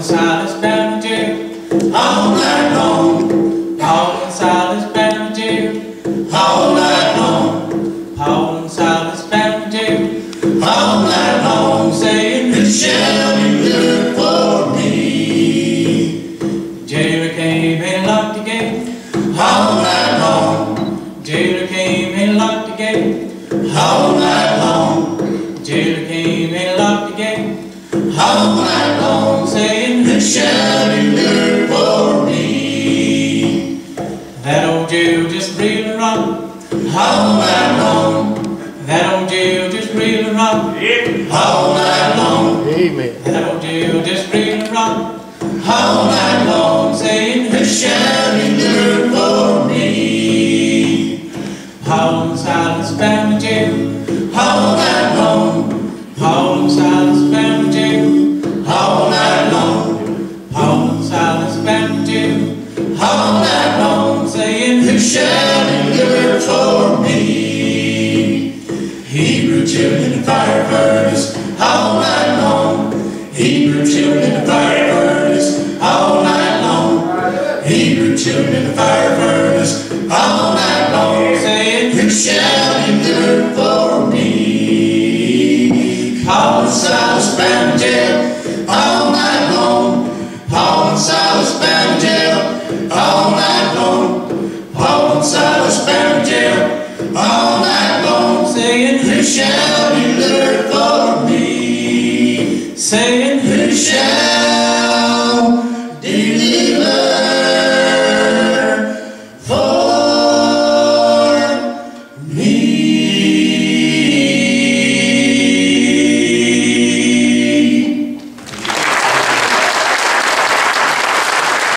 and Silas bound to jail all night long. Paul and Silas bound to jail All night long. Paul and Silas bound to jail All night long. saying, Who shall deliver for me? Jailer came and locked the gate All night long. Jailer came and locked the gate All night long. Jailer came and locked the gate All night long. saying, Who shall deliver for me? that old jail just reeled and rocked. All night long. That old jail just reeled and rocked. All night long. Amen. That old jail just reeled and rocked. All night long. Saying, Who shall deliver for me? Paul and Silas bound to jail All night long. Paul and Silas bound to jail All night long. Paul and Silas bound to jail All night long. saying, Who shall deliver for me? Hebrew children in the fire furnace all night long. Hebrew children in the fire furnace all night long. Hebrew children in the fire furnace all night long. saying, Who shall deliver for me? Paul and Silas bound to jail all night long. Paul and Silas bound to jail all night long. Paul and Silas bound to jail all night long. saying, Who shall deliver for me? saying, Who shall